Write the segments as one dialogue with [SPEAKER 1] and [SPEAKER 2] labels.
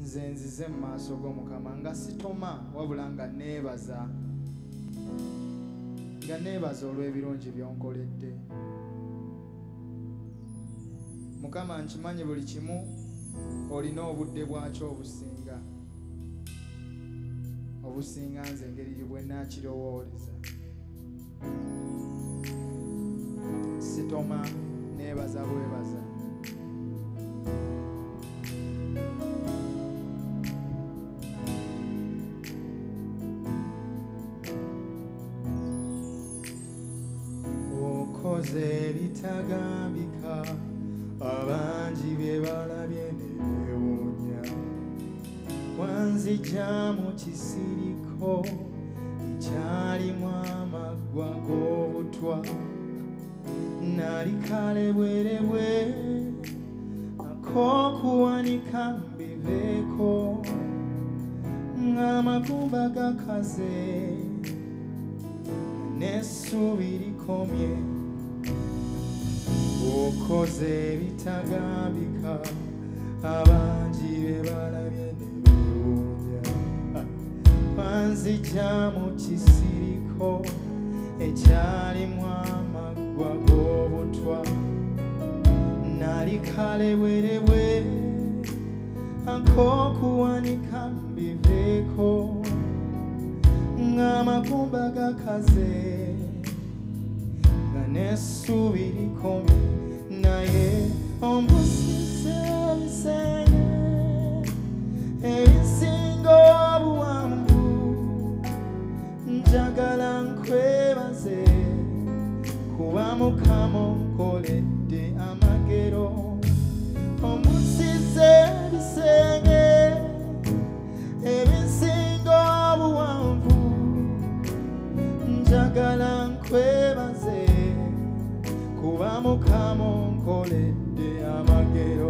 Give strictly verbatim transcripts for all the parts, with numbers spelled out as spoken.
[SPEAKER 1] nze nzize mu maaso g'Omukama nga sitoma wabula nga neebaza nga neebaza olw'ebirungi by'onkoledde. Mukama nkimanyi buli kimu olina obudde bwakyo obusinga obusinga nze engeri bwe nnakirowooleza. Sitoma neebaza bwebaza. Okoze ebitagambika abangi bye balabye ne beewuunya. Wanzigya mu kisiriko ekyalimu amaggwa g'obutwa. Nali kale bwerebwe ak'okuwanika mbiveeko ng'amagumba gakaze n'essuubi likomye. Okoze ebitagambika abangi be balabye ne beewuunya. Wanzigya mu kisiriko ekyalimu amaggwa g'obutwa. Nali kale bwerebwe ak'okuwanika mbiveeko ng'amagumba gakaze nga n'essuubi likomye. Naye ombusizza ebisenge ebisinga obuwanvu. Njagala nkwebaze kuba Mukama onkoledde amagero. Ombusizza ebisenge ebisinga obuwanvu. Njagala nkwebaze kuba Mukama onkoledde amagero.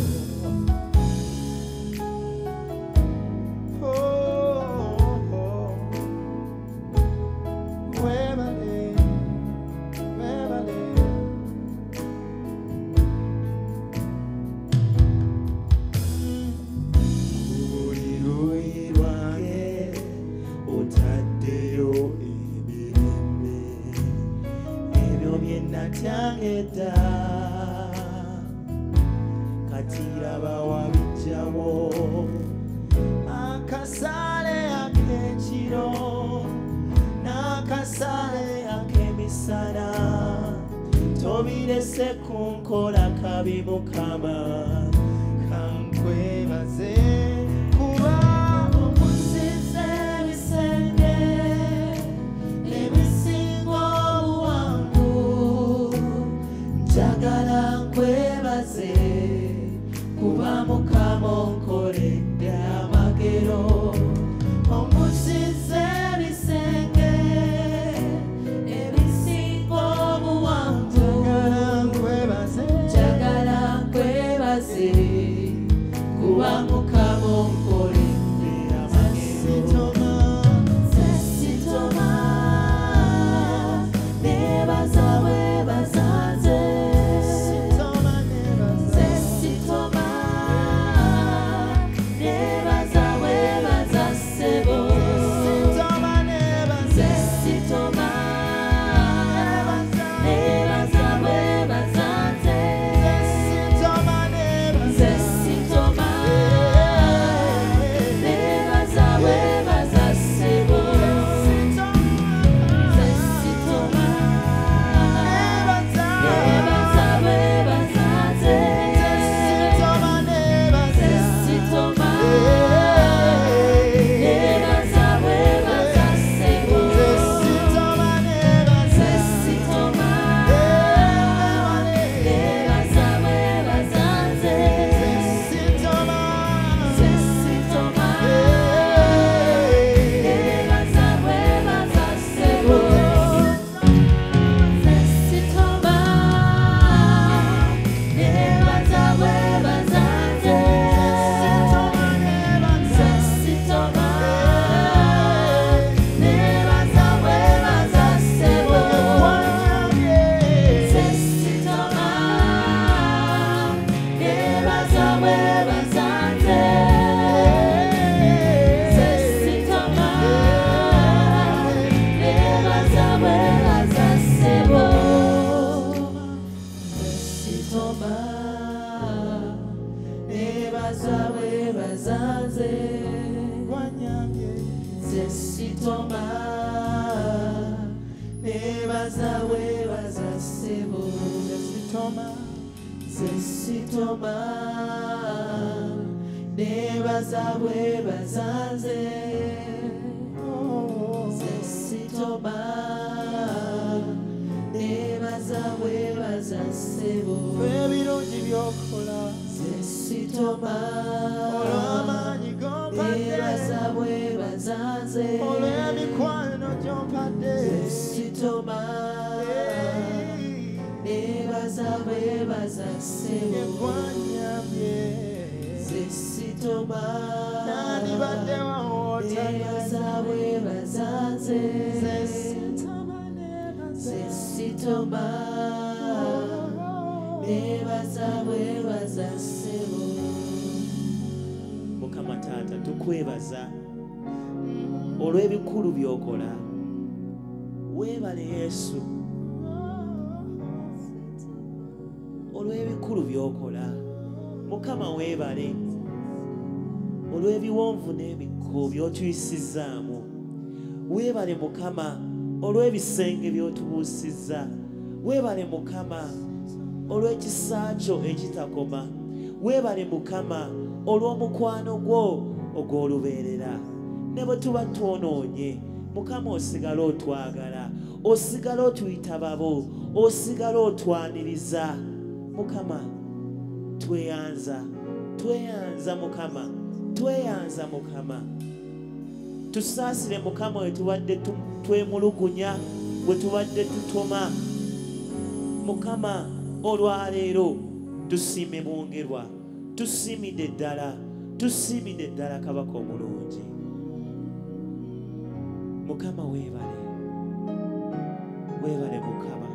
[SPEAKER 1] Natyangedda kati raba wabijjawo. Akasaale ak'ekiro n'akasaale ak'emisana tobirese kunkola kabi Mukama. Kankwebaze kuba omusizza ebisenge ebisinga obuwanvu. Njagala nkwebaze kuba Mukama onkoledde amagero. Omusizza ebisenge ebisinga obuwanvu. Njagala nkwebaze kuba Mukama onkoledde amagero. Sitoma neebaza bwebaza nze. Sitoma
[SPEAKER 2] nebaza webaza nze
[SPEAKER 1] wanyambye
[SPEAKER 2] nze sitoma nebaza webaza ssebo
[SPEAKER 1] sitoma
[SPEAKER 2] nze sitoma nebaza webaza nze nze sitoma nebaza webaza ssebo
[SPEAKER 1] ebirungi byokola
[SPEAKER 2] nze sitoma
[SPEAKER 1] olw'amaanyi gompadde
[SPEAKER 2] nebaza webaza nze
[SPEAKER 1] olw'emikwano gyompadde
[SPEAKER 2] nze sitoma nebaza webaza ssebo
[SPEAKER 1] wanyambye
[SPEAKER 2] nze sitoma
[SPEAKER 1] nandibadde
[SPEAKER 2] nebaza webaza nze nze sitoma nebaza webaza ssebo. Mukama Taata tukwebaza olw'ebikulu by'okola. Weebale Yesu olw'ebikulu by'okola. Mukama weebale olw'ebiwonvu n'emikko by'otuyisizaamu. Weebale Mukama olw'ebisenge by'otubuusizza. Weebale Mukama olw'ekisa kyo ekitakoma. Weebale Mukama olw'omukwano gwo ogw'olubeerera. Ne bwe tuba twonoonye Mukama osigala otwagala, osigala otuyita babo, osigala otwaniriza. Mukama tweyanza, tweyanza Mukama, tweyanza Mukama. Tusaasire Mukama bwe tubadde twemulugunya, bwe tubadde tutoma. Mukama olwaleero tusiime mwongerwa, tusiimidde ddala, tusiimidde ddala Kabaka omulungi. Mukama weebale, weebale Mukama,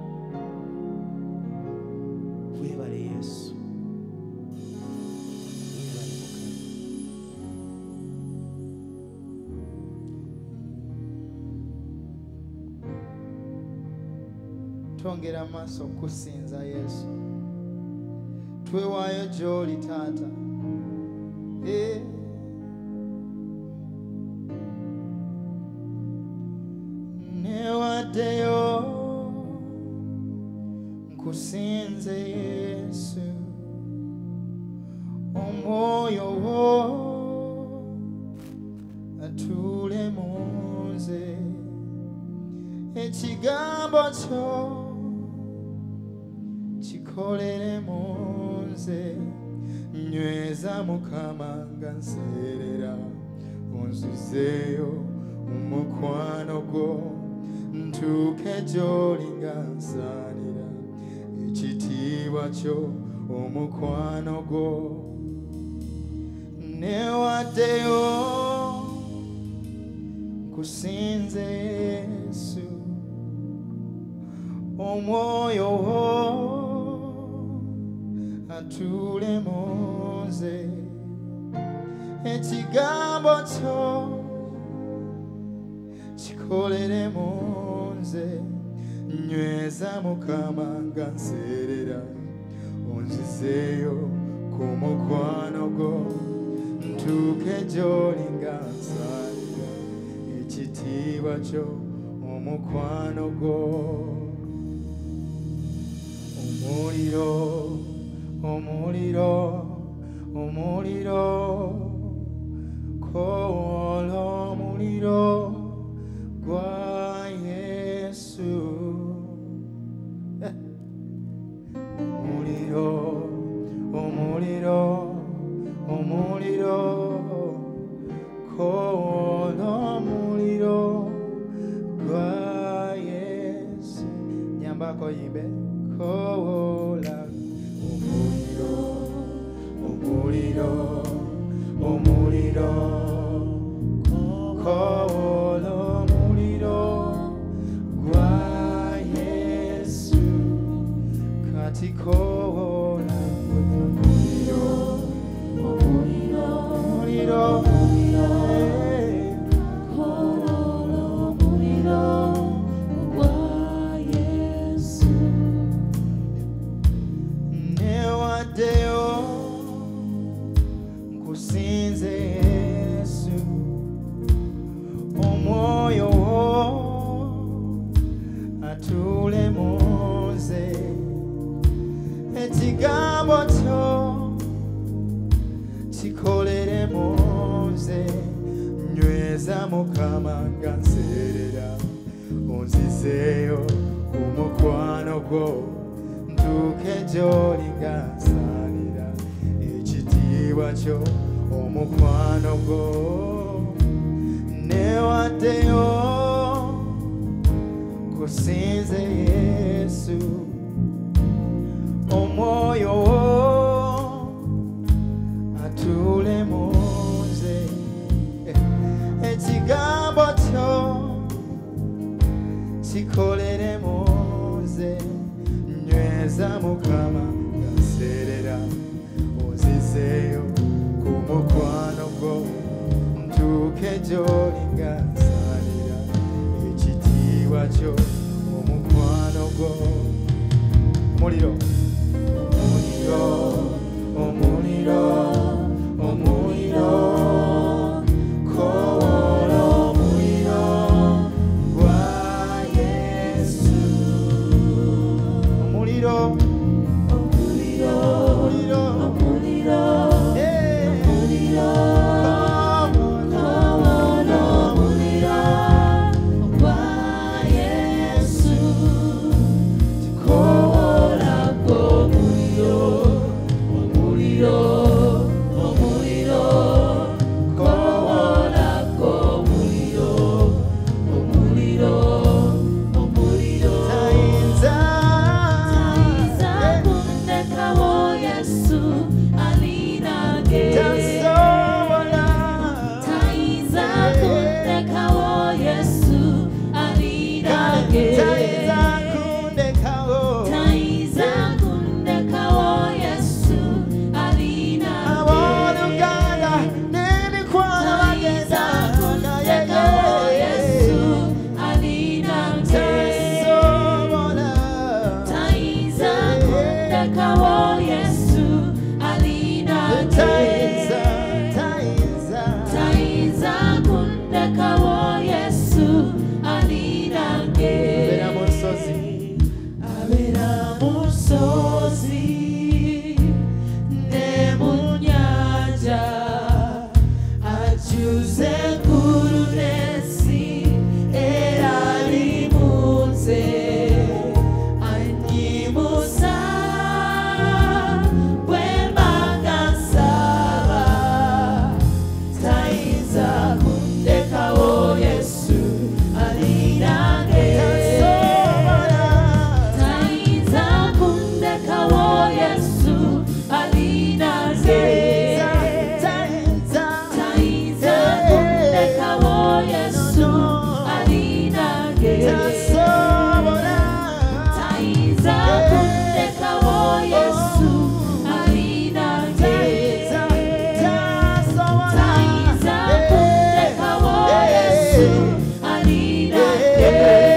[SPEAKER 2] weebale Yesu, weebale Mukama.
[SPEAKER 1] Twongera amaaso kusinza Yesu, twewaayo gy'oli Taata. Eh. Newaddeyo nkusinze Yesu, omwoyo wo atuule mu nze, ekigambo kyo kikolere mu nze. Nyweza Mukama nga nseerera, onzizeeyo omukwano gwo, ntuuke gy'oli nga nsaanira ekitiibwa kyo omukwano gwo. Newaddeyo nkusinze Yesu, omwoyo wo atuule mu nze, ekigambo kyo kikolere mu nze. Nyweza Mukama nga nseerera, onzizeeyo ku mukwano gwo, ntuuke gy'oli nga nsaanira ekitiibwa kyo omukwano gwo. Omuliro, omuliro, omuliro, kola omuliro gwa Yesu. Omuliro, omuliro, omuliro, kola omuliro gwa Yesu. Nyambako yimbe kola omuliro, omuliro, omuliro, kola omuliro gwa Yesu. Kati kola omuliro, omuliro, omuliro, kola omuliro gwa Yesu. Newaddeyo kusinze Yesu omwoyo wo atule munze ekigambo kyo kikolere munze nyweza Mukama nga nserera onzizeeyo ku mukwano gwo ntuuke gy'oli nga nsaanira ekitiibwa kyo omukwano gwo newaddeyo kusinze Yesu omwoyo wo atule munze ekigambo kyo kikolere munze nyweza Mukama nga nserera onzizeeyo ku mukwano gwo ntuuke gy'oli nga nsaanira ekitiibwa kyo omukwano gwo omuliro omuliro omuliro omuliro kowola omuliro gwa Yesu omuliro omuliro omuliro omuliro eh omuliro kowola omuliro gwa Yesu kowola omuliro omuliro omuliro kowola omuliro omuliro omuliro tayinza
[SPEAKER 3] Taiza kundekawo Yesu alinage
[SPEAKER 1] tasobola
[SPEAKER 3] Taiza kundekawo Yesu alinage
[SPEAKER 1] tayinza kundekawo
[SPEAKER 3] Taiza kundekawo Yesu alinage
[SPEAKER 1] abooluganda n'emikwano bagenda naye tasobola
[SPEAKER 3] Taiza kundekawo Yesu alinage
[SPEAKER 1] tayinza tayinza
[SPEAKER 3] Taiza kundekawo Yesu alinage
[SPEAKER 1] beera mu nsozi
[SPEAKER 3] Abera mu nsozi ne mu nnyanja akyuze eggulu n'ensi era alimunze annyimusa bwe mbanga nsaba tayinza kundekawo Yesu alinage Taiza kundekawo Yesu alinage
[SPEAKER 1] tayinza
[SPEAKER 3] Taiza kundekawo Yesu alinage
[SPEAKER 1] tasobola
[SPEAKER 3] Taiza kundekawo Yesu alinage Taiza kundekawo Yesu alinage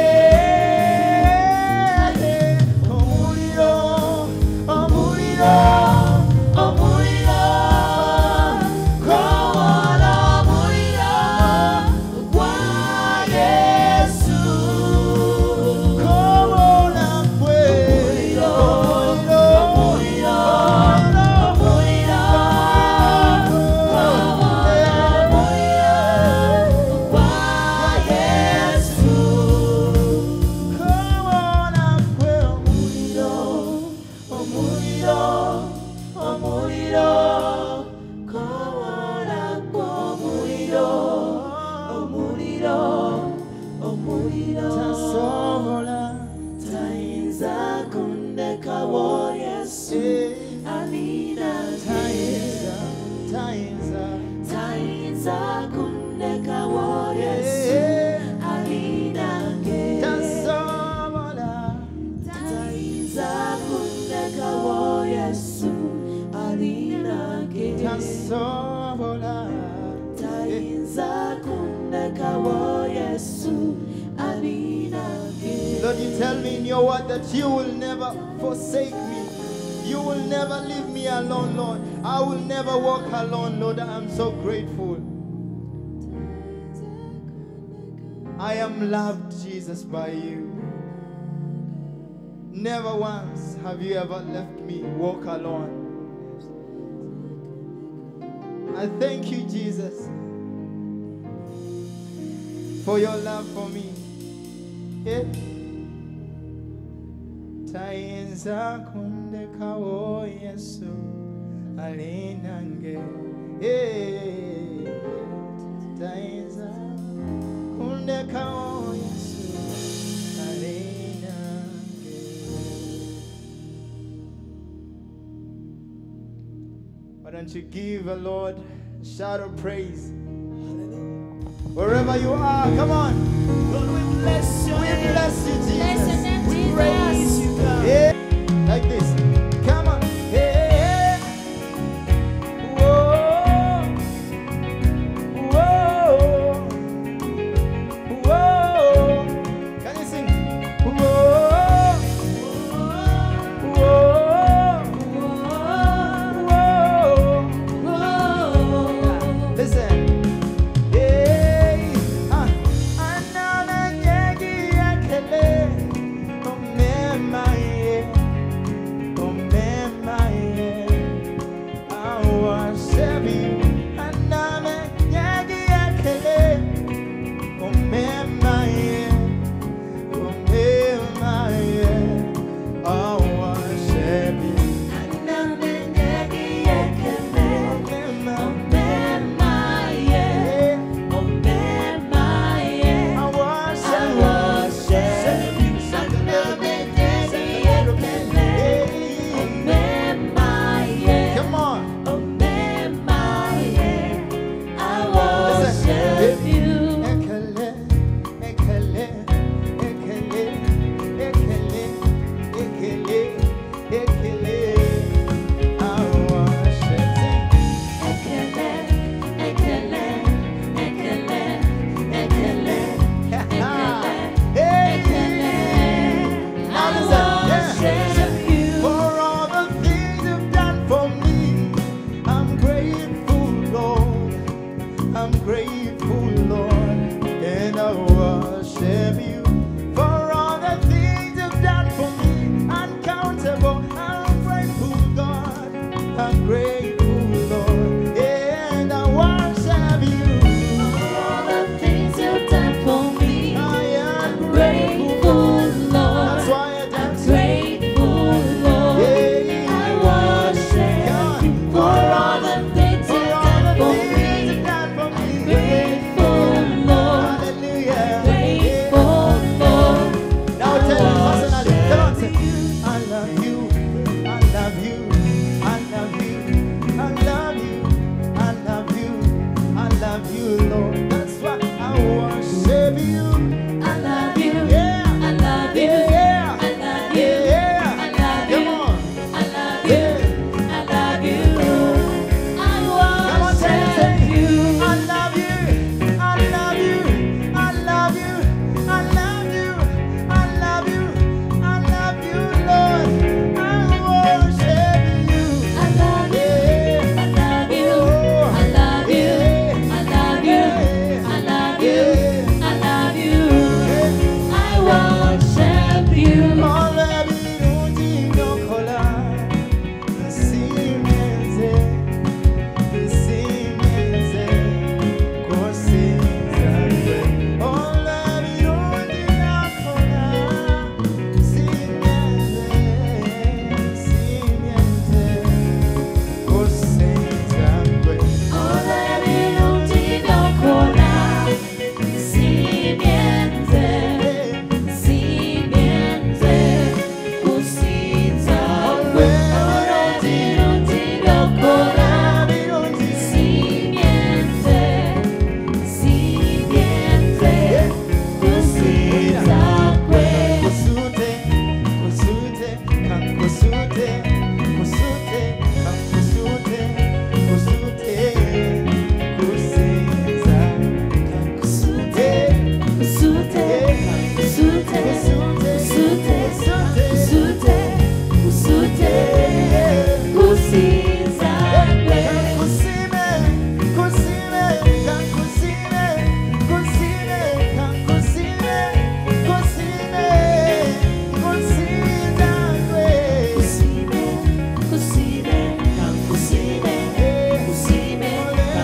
[SPEAKER 1] omuliro omuliro
[SPEAKER 3] omuliro kowola omuliro gwa Yesu
[SPEAKER 1] kowola gwe
[SPEAKER 3] omuliro omuliro omuliro kowola omuliro gwa Yesu
[SPEAKER 1] kowola gwe
[SPEAKER 3] omuliro omuliro omuliro kowola omuliro omuliro omuliro
[SPEAKER 1] tasobola
[SPEAKER 3] tayinza kundekawo Yesu alinage
[SPEAKER 1] tayinza tayinza
[SPEAKER 3] tayinza kundekawo Yesu alinage
[SPEAKER 1] tasobola
[SPEAKER 3] tayinza kundekawo Yesu alinage
[SPEAKER 1] tasobola
[SPEAKER 3] tayinza kundekawo Yesu alinage
[SPEAKER 1] Lord, you tell me in your word that you will never forsake me. You will never leave me alone, Lord. I will never walk alone, Lord. I'm so grateful. I am loved, Jesus, by you. Never once have you ever left me walk alone. I thank you, Jesus, for your love for me. Yeah. Tainza kunde kawo Yesu alinange. Yeah. Tainza kunde kawo Yesu alinange. Why don't you give the Lord a shout of praise? Wherever you are, come on.
[SPEAKER 2] Lord, we bless your
[SPEAKER 1] We
[SPEAKER 2] name.
[SPEAKER 1] bless you, Jesus.
[SPEAKER 3] Bless your name,
[SPEAKER 2] We
[SPEAKER 3] Jesus.
[SPEAKER 2] praise you, God.
[SPEAKER 1] Yeah, like this. Come on. Yeah. Whoa. Whoa. Whoa. Can you sing? Whoa. Whoa. Whoa. Listen. Hey. Ah. Anana nyegi yakele. Omema ye. Omema ye. I worship you. Anana nyegi yakele. Omema ye. Omema ye. I worship you. Omema.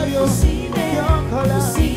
[SPEAKER 2] ebyo
[SPEAKER 3] Musiime,
[SPEAKER 2] byokola
[SPEAKER 3] musiime